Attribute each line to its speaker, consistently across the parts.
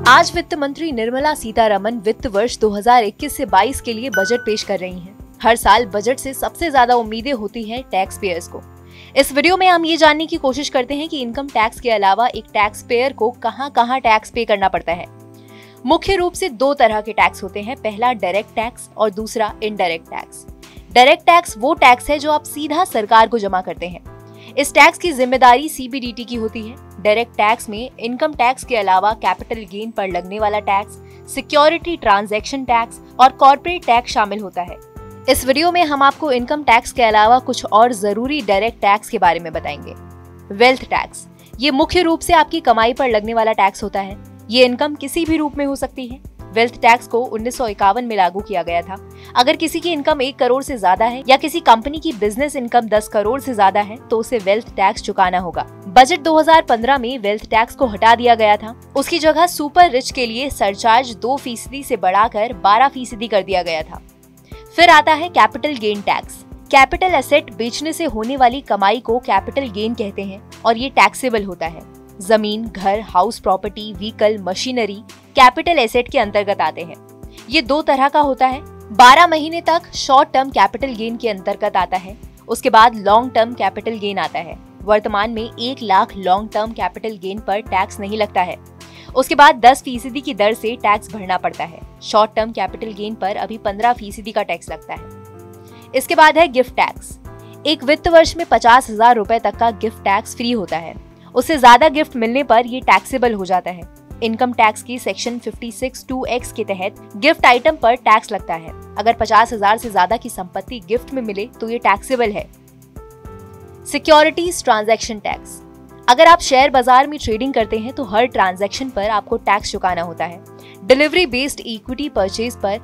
Speaker 1: आज वित्त मंत्री निर्मला सीतारमण वित्त वर्ष 2021 से 22 के लिए बजट पेश कर रही हैं। हर साल बजट से सबसे ज्यादा उम्मीदें होती हैं टैक्स पेयर्स को। इस वीडियो में हम ये जानने की कोशिश करते हैं कि इनकम टैक्स के अलावा एक टैक्स पेयर को कहां-कहां टैक्स पे करना पड़ता है। मुख्य रूप से दो तरह के टैक्स होते हैं, पहला डायरेक्ट टैक्स और दूसरा इनडायरेक्ट टैक्स। डायरेक्ट टैक्स वो टैक्स है जो आप सीधा सरकार को जमा करते हैं। इस टैक्स की जिम्मेदारी सीबीडीटी की होती है। डायरेक्ट टैक्स में इनकम टैक्स के अलावा कैपिटल गेन पर लगने वाला टैक्स, सिक्योरिटी ट्रांजैक्शन टैक्स और कॉर्पोरेट टैक्स शामिल होता है। इस वीडियो में हम आपको इनकम टैक्स के अलावा कुछ और जरूरी डायरेक्ट टैक्स के बारे में बताएंगे। वेल्थ टैक्स, ये मुख्य रूप से आपकी कमाई पर लगने वाला टैक्स होता है। ये इनकम किसी भी रूप में हो सकती है। वेल्थ टैक्स को 1951 में लागू किया गया था। अगर किसी की इनकम 1 करोड़ से ज्यादा है या किसी कंपनी की बिजनेस इनकम 10 करोड़ से ज्यादा है तो उसे वेल्थ टैक्स चुकाना होगा। बजट 2015 में वेल्थ टैक्स को हटा दिया गया था। उसकी जगह सुपर रिच के लिए सरचार्ज 2% से बढ़ाकर 12% कर दिया गया था। फिर आता है capital gain tax. Capital asset बेचने से होने वाली कमाई को कैपिटल गेन कहते हैं और ये टैक्सेबल होता है। जमीन, घर, house property, vehicle, machinery capital asset के अंतर्गत आते हैं। ये दो तरह का होता है। 12 महीने तक शॉर्ट टर्म कैपिटल गेन के अंतर्गत आता है। उसके बाद लॉन्ग टर्म कैपिटल गेन आता है। वर्तमान में 1 lakh long term capital gain पर टैक्स नहीं लगता है। उसके बाद 10% की दर से टैक्स भरना पड़ता है। शॉर्ट टर्म कैपिटल गेन पर अभी 15% का टैक्स लगता है। इसके बाद है गिफ्ट टैक्स। एक वित्त वर्ष में 50,000 रुपए तक का गिफ्ट टैक्स फ्री होता है। उससे ज्यादा गिफ्ट मिलने पर ये टैक्सेबल हो जाता है। इनकम टैक्स की सेक्शन 56(2)(x के तहत गिफ्ट आइटम पर टैक्स लगता है। अगर 50,000 से ज्यादा की संपत्ति गिफ्ट में मिले तो ये टैक्सेबल है। सिक्योरिटीज ट्रांजैक्शन टैक्स, अगर आप शेयर बाजार में ट्रेडिंग करते हैं तो हर ट्रांजैक्शन पर आपको टैक्स चुकाना होता है। डिलीवरी बेस्ड इक्विटी परचेज पर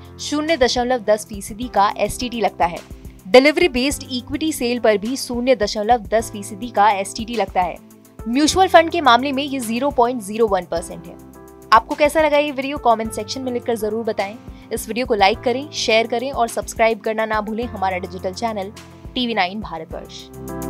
Speaker 1: 0.10% का STT लगता है। डिलीवरी बेस्ड इक्विटी सेल पर भी 0.10% का STT लगता है। म्यूचुअल फंड के मामले में ये 0.01% है। आपको कैसा लगा ये वीडियो कमेंट सेक्शन में लिखकर जरूर बताएं। इस वीडियो को लाइक करें, शेयर करें और सब्सक्राइब करना ना भूलें हमारा डिजिटल चैनल TV9 भारतवर्ष।